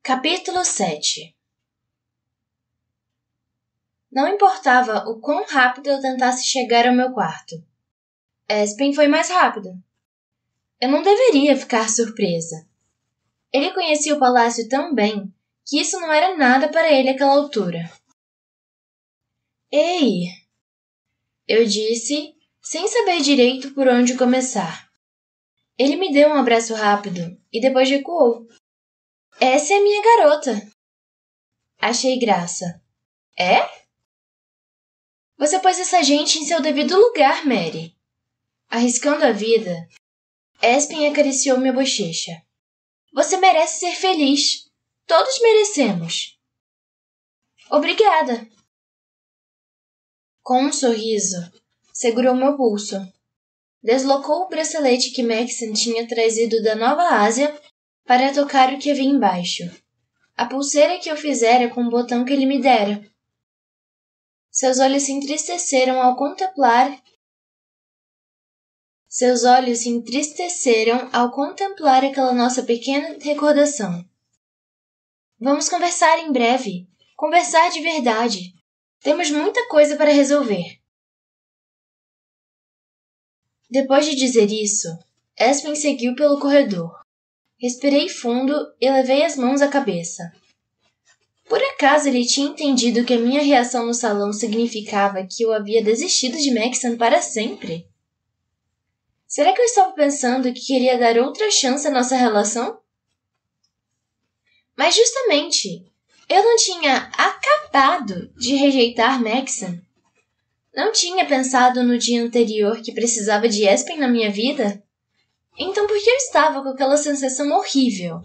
Capítulo 7. Não importava o quão rápido eu tentasse chegar ao meu quarto. Espen foi mais rápido. Eu não deveria ficar surpresa. Ele conhecia o palácio tão bem que isso não era nada para ele àquela altura. Ei! Eu disse, sem saber direito por onde começar. Ele me deu um abraço rápido e depois recuou. Essa é a minha garota. Achei graça. É? Você pôs essa gente em seu devido lugar, Mary. Arriscando a vida, Espen acariciou minha bochecha. Você merece ser feliz. Todos merecemos. Obrigada. Com um sorriso, segurou meu pulso. Deslocou o bracelete que Maxon tinha trazido da Nova Ásia para tocar o que havia embaixo. A pulseira que eu fizera com o botão que ele me dera. Seus olhos se entristeceram ao contemplar aquela nossa pequena recordação. Vamos conversar em breve. Conversar de verdade. Temos muita coisa para resolver. Depois de dizer isso, Espen seguiu pelo corredor. Respirei fundo e levei as mãos à cabeça. Por acaso ele tinha entendido que a minha reação no salão significava que eu havia desistido de Maxon para sempre? Será que eu estava pensando que queria dar outra chance à nossa relação? Mas justamente, eu não tinha acabado de rejeitar Maxon. Não tinha pensado no dia anterior que precisava de Espen na minha vida? Então por que eu estava com aquela sensação horrível?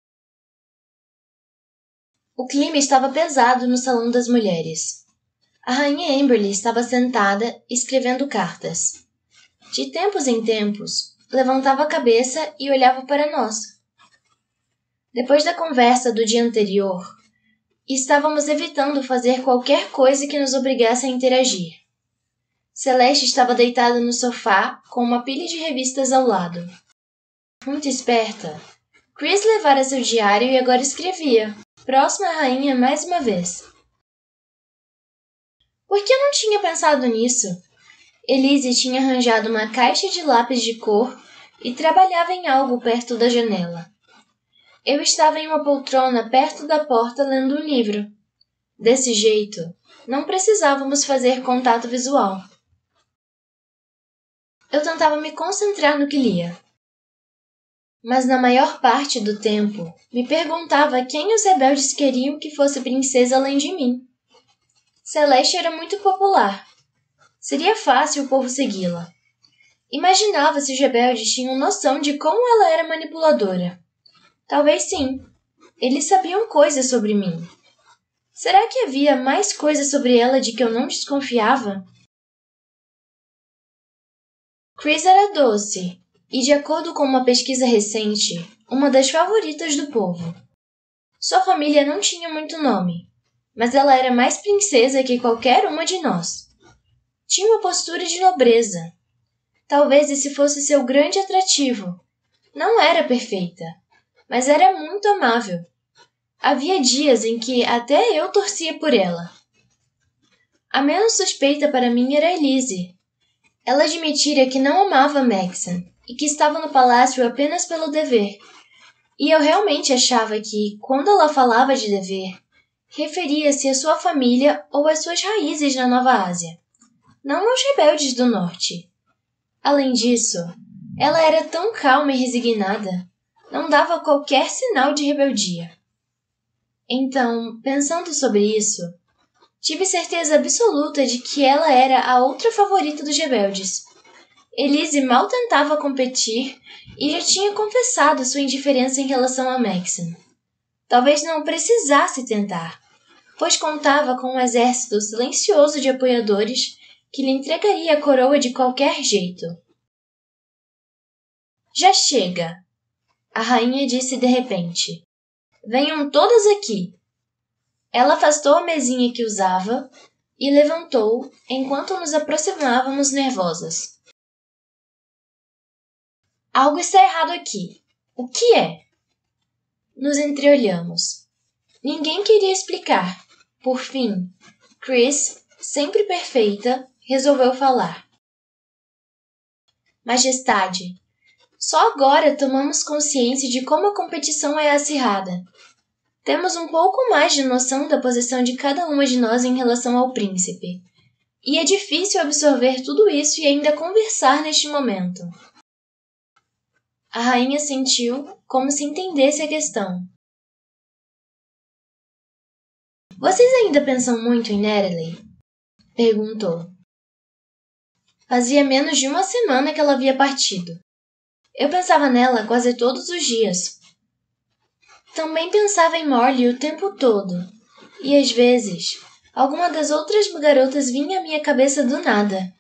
O clima estava pesado no salão das mulheres. A rainha Amberly estava sentada, escrevendo cartas. De tempos em tempos, levantava a cabeça e olhava para nós. Depois da conversa do dia anterior, estávamos evitando fazer qualquer coisa que nos obrigasse a interagir. Celeste estava deitada no sofá, com uma pilha de revistas ao lado. Muito esperta, Chris levara seu diário e agora escrevia, próxima à rainha mais uma vez. Por que eu não tinha pensado nisso? Elise tinha arranjado uma caixa de lápis de cor e trabalhava em algo perto da janela. Eu estava em uma poltrona perto da porta lendo um livro. Desse jeito, não precisávamos fazer contato visual. Eu tentava me concentrar no que lia. Mas na maior parte do tempo, me perguntava quem os rebeldes queriam que fosse princesa além de mim. Celeste era muito popular. Seria fácil o povo segui-la. Imaginava se os rebeldes tinham noção de como ela era manipuladora. Talvez sim. Eles sabiam coisas sobre mim. Será que havia mais coisas sobre ela de que eu não desconfiava? Chris era doce e, de acordo com uma pesquisa recente, uma das favoritas do povo. Sua família não tinha muito nome, mas ela era mais princesa que qualquer uma de nós. Tinha uma postura de nobreza. Talvez esse fosse seu grande atrativo. Não era perfeita, mas era muito amável. Havia dias em que até eu torcia por ela. A menos suspeita para mim era Elise. Ela admitira que não amava Maxon e que estava no palácio apenas pelo dever. E eu realmente achava que, quando ela falava de dever, referia-se à sua família ou às suas raízes na Nova Ásia, não aos rebeldes do norte. Além disso, ela era tão calma e resignada, não dava qualquer sinal de rebeldia. Então, pensando sobre isso, tive certeza absoluta de que ela era a outra favorita dos rebeldes. Elise mal tentava competir e já tinha confessado sua indiferença em relação a Maxon. Talvez não precisasse tentar, pois contava com um exército silencioso de apoiadores que lhe entregaria a coroa de qualquer jeito. Já chega, a rainha disse de repente. Venham todas aqui. Ela afastou a mesinha que usava e levantou enquanto nos aproximávamos nervosas. Algo está errado aqui. O que é? Nos entreolhamos. Ninguém queria explicar. Por fim, Chris, sempre perfeita, resolveu falar. Majestade, só agora tomamos consciência de como a competição é acirrada. Temos um pouco mais de noção da posição de cada uma de nós em relação ao príncipe. E é difícil absorver tudo isso e ainda conversar neste momento. A rainha sentiu como se entendesse a questão. Vocês ainda pensam muito em Natalie? Perguntou. Fazia menos de uma semana que ela havia partido. Eu pensava nela quase todos os dias. Também pensava em Morley o tempo todo. E às vezes, alguma das outras garotas vinha à minha cabeça do nada.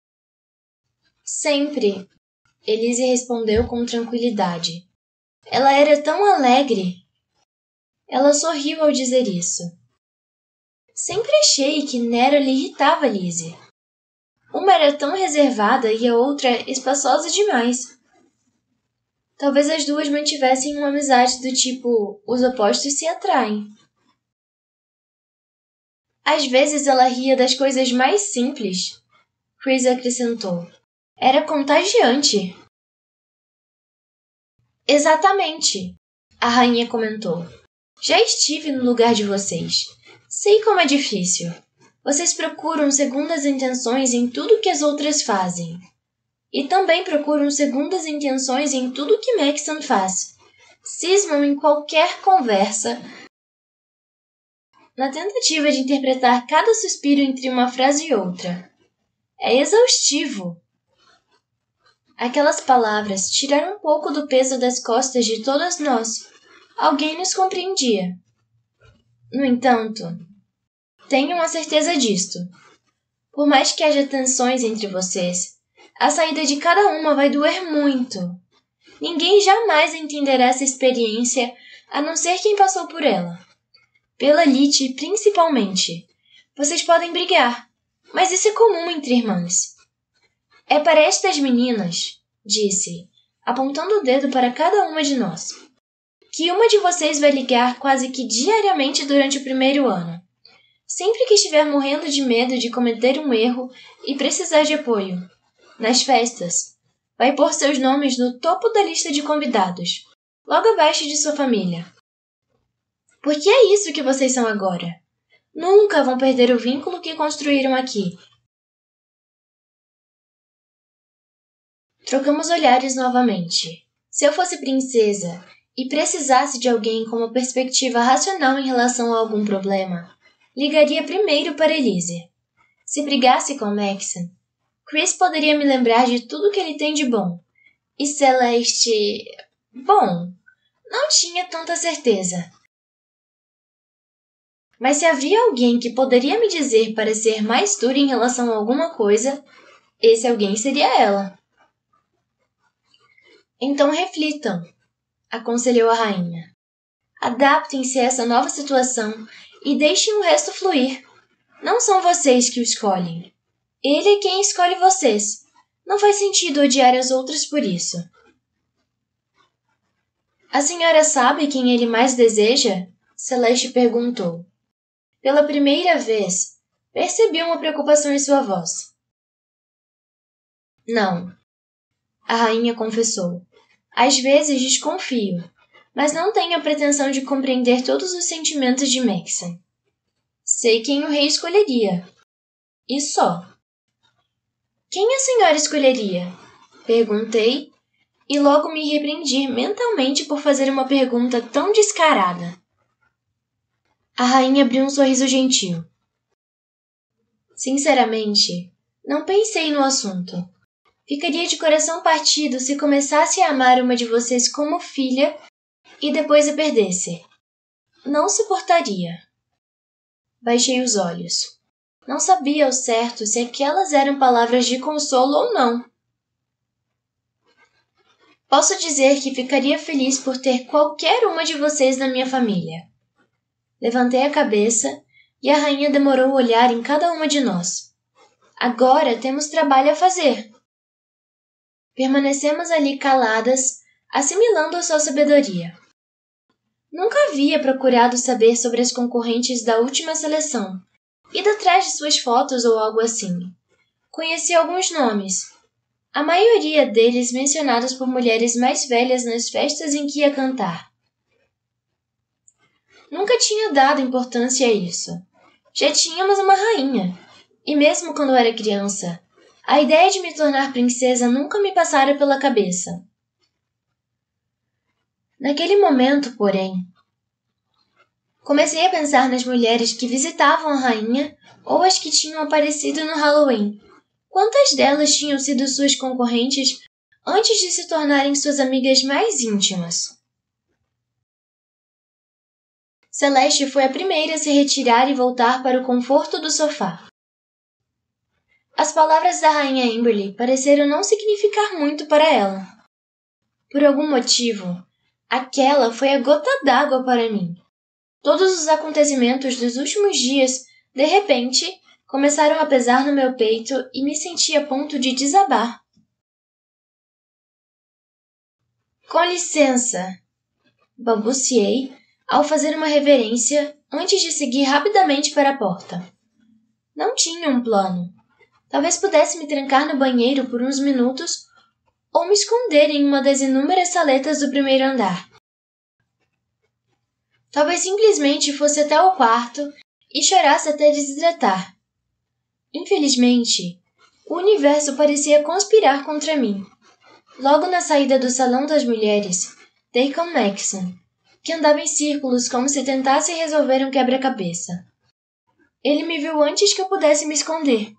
Sempre, Elise respondeu com tranquilidade. Ela era tão alegre. Ela sorriu ao dizer isso. Sempre achei que Nero lhe irritava Lizzie. Uma era tão reservada e a outra espaçosa demais. Talvez as duas mantivessem uma amizade do tipo os opostos se atraem. Às vezes ela ria das coisas mais simples, Chris acrescentou. Era contagiante. Exatamente, a rainha comentou. Já estive no lugar de vocês. Sei como é difícil. Vocês procuram segundas intenções em tudo que as outras fazem. E também procuram segundas intenções em tudo que Maxon faz. Cismam em qualquer conversa, na tentativa de interpretar cada suspiro entre uma frase e outra. É exaustivo. Aquelas palavras tiraram um pouco do peso das costas de todas nós. Alguém nos compreendia. No entanto, tenham a certeza disto. Por mais que haja tensões entre vocês, a saída de cada uma vai doer muito. Ninguém jamais entenderá essa experiência, a não ser quem passou por ela. Pela Lite, principalmente. Vocês podem brigar, mas isso é comum entre irmãs. É para estas meninas, disse, apontando o dedo para cada uma de nós, que uma de vocês vai ligar quase que diariamente durante o primeiro ano. Sempre que estiver morrendo de medo de cometer um erro e precisar de apoio. Nas festas, vai pôr seus nomes no topo da lista de convidados, logo abaixo de sua família. Porque é isso que vocês são agora. Nunca vão perder o vínculo que construíram aqui. Trocamos olhares novamente. Se eu fosse princesa e precisasse de alguém com uma perspectiva racional em relação a algum problema, ligaria primeiro para Elise. Se brigasse com Maxon, Chris poderia me lembrar de tudo que ele tem de bom. E Celeste... Bom, não tinha tanta certeza. Mas se havia alguém que poderia me dizer para ser mais dura em relação a alguma coisa, esse alguém seria ela. Então reflitam, aconselhou a rainha. Adaptem-se a essa nova situação e deixem o resto fluir. Não são vocês que o escolhem. Ele é quem escolhe vocês. Não faz sentido odiar as outras por isso. A senhora sabe quem ele mais deseja? Celeste perguntou. Pela primeira vez, percebi uma preocupação em sua voz. Não, a rainha confessou. Às vezes desconfio, mas não tenho a pretensão de compreender todos os sentimentos de Maxon. Sei quem o rei escolheria. E só. Quem a senhora escolheria? Perguntei, e logo me repreendi mentalmente por fazer uma pergunta tão descarada. A rainha abriu um sorriso gentil. Sinceramente, não pensei no assunto. Ficaria de coração partido se começasse a amar uma de vocês como filha e depois a perdesse. Não suportaria. Baixei os olhos. Não sabia ao certo se aquelas eram palavras de consolo ou não. Posso dizer que ficaria feliz por ter qualquer uma de vocês na minha família. Levantei a cabeça e a rainha demorou a olhar em cada uma de nós. Agora temos trabalho a fazer. Permanecemos ali caladas, assimilando a sua sabedoria. Nunca havia procurado saber sobre as concorrentes da última seleção, ido atrás de suas fotos ou algo assim. Conheci alguns nomes, a maioria deles mencionados por mulheres mais velhas nas festas em que ia cantar. Nunca tinha dado importância a isso. Já tínhamos uma rainha, e mesmo quando era criança, a ideia de me tornar princesa nunca me passara pela cabeça. Naquele momento, porém, comecei a pensar nas mulheres que visitavam a rainha ou as que tinham aparecido no Halloween. Quantas delas tinham sido suas concorrentes antes de se tornarem suas amigas mais íntimas? Celeste foi a primeira a se retirar e voltar para o conforto do sofá. As palavras da rainha Amberly pareceram não significar muito para ela. Por algum motivo, aquela foi a gota d'água para mim. Todos os acontecimentos dos últimos dias, de repente, começaram a pesar no meu peito e me senti a ponto de desabar. Com licença, balbuciei ao fazer uma reverência antes de seguir rapidamente para a porta. Não tinha um plano. Talvez pudesse me trancar no banheiro por uns minutos ou me esconder em uma das inúmeras saletas do primeiro andar. Talvez simplesmente fosse até o quarto e chorasse até desidratar. Infelizmente, o universo parecia conspirar contra mim. Logo na saída do salão das mulheres, dei com Maxon, que andava em círculos como se tentasse resolver um quebra-cabeça. Ele me viu antes que eu pudesse me esconder.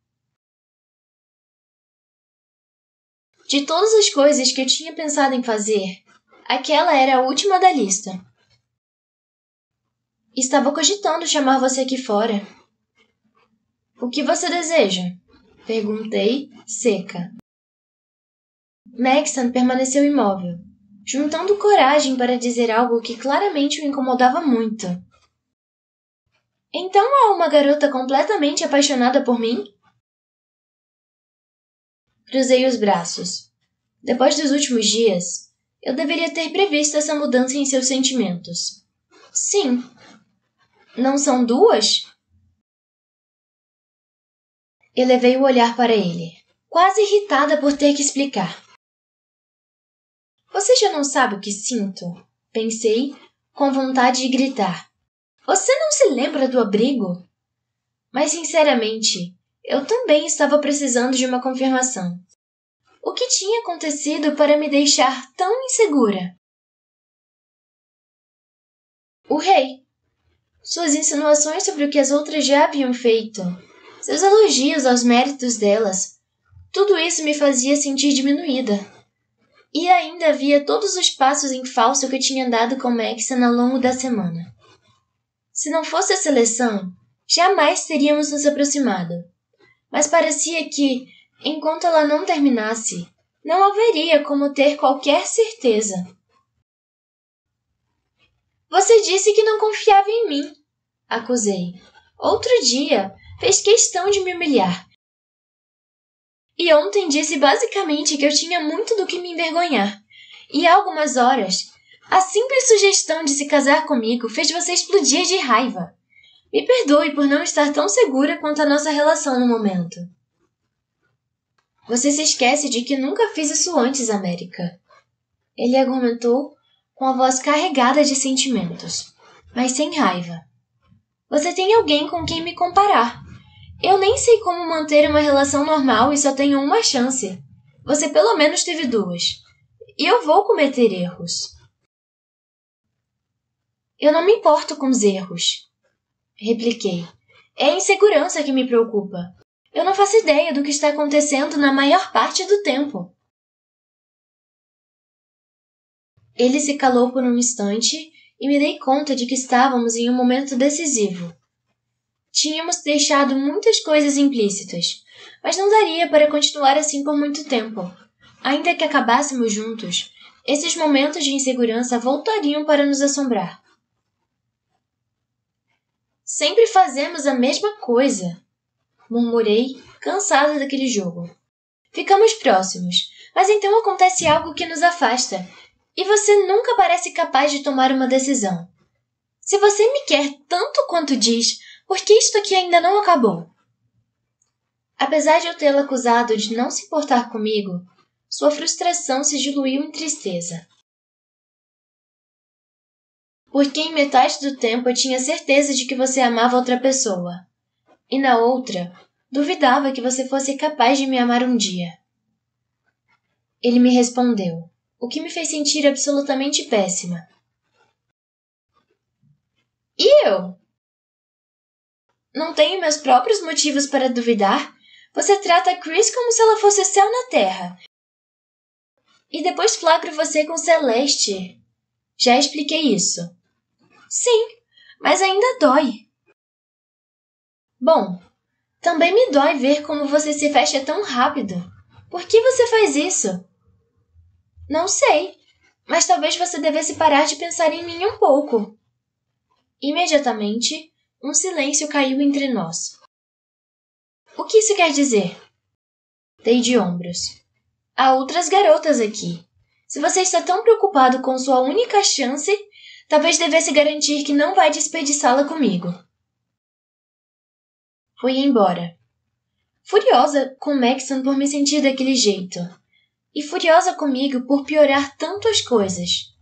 De todas as coisas que eu tinha pensado em fazer, aquela era a última da lista. Estava cogitando chamar você aqui fora. O que você deseja? Perguntei, seca. Maxon permaneceu imóvel, juntando coragem para dizer algo que claramente o incomodava muito. Então há uma garota completamente apaixonada por mim? Cruzei os braços. Depois dos últimos dias, eu deveria ter previsto essa mudança em seus sentimentos. Sim. Não são duas? Elevei o olhar para ele, quase irritada por ter que explicar. Você já não sabe o que sinto? Pensei, com vontade de gritar. Você não se lembra do abrigo? Mas, sinceramente, eu também estava precisando de uma confirmação. O que tinha acontecido para me deixar tão insegura? O rei. Suas insinuações sobre o que as outras já haviam feito, seus elogios aos méritos delas, tudo isso me fazia sentir diminuída. E ainda havia todos os passos em falso que eu tinha dado com Maxon ao longo da semana. Se não fosse a seleção, jamais teríamos nos aproximado. Mas parecia que, enquanto ela não terminasse, não haveria como ter qualquer certeza. Você disse que não confiava em mim, acusei. Outro dia, fez questão de me humilhar. E ontem disse basicamente que eu tinha muito do que me envergonhar. E há algumas horas, a simples sugestão de se casar comigo fez você explodir de raiva. Me perdoe por não estar tão segura quanto a nossa relação no momento. Você se esquece de que nunca fiz isso antes, América. Ele argumentou com a voz carregada de sentimentos, mas sem raiva. Você tem alguém com quem me comparar. Eu nem sei como manter uma relação normal e só tenho uma chance. Você pelo menos teve duas. E eu vou cometer erros. Eu não me importo com os erros, repliquei. É a insegurança que me preocupa. Eu não faço ideia do que está acontecendo na maior parte do tempo. Ele se calou por um instante e me dei conta de que estávamos em um momento decisivo. Tínhamos deixado muitas coisas implícitas, mas não daria para continuar assim por muito tempo. Ainda que acabássemos juntos, esses momentos de insegurança voltariam para nos assombrar. Sempre fazemos a mesma coisa, murmurei, cansada daquele jogo. Ficamos próximos, mas então acontece algo que nos afasta, E você nunca parece capaz de tomar uma decisão. Se você me quer tanto quanto diz, por que isto aqui ainda não acabou? Apesar de eu tê-la acusado de não se importar comigo, sua frustração se diluiu em tristeza. Porque em metade do tempo eu tinha certeza de que você amava outra pessoa. E na outra, duvidava que você fosse capaz de me amar um dia. Ele me respondeu, o que me fez sentir absolutamente péssima. E eu? Não tenho meus próprios motivos para duvidar? Você trata a Chris como se ela fosse céu na terra. E depois flagro você com Celeste. Já expliquei isso. Sim, mas ainda dói. Bom, também me dói ver como você se fecha tão rápido. Por que você faz isso? Não sei, mas talvez você devesse parar de pensar em mim um pouco. Imediatamente, um silêncio caiu entre nós. O que isso quer dizer? Dei de ombros. Há outras garotas aqui. Se você está tão preocupado com sua única chance, talvez devesse garantir que não vai desperdiçá-la comigo. Fui embora. Furiosa com Maxon por me sentir daquele jeito. E furiosa comigo por piorar tanto as coisas.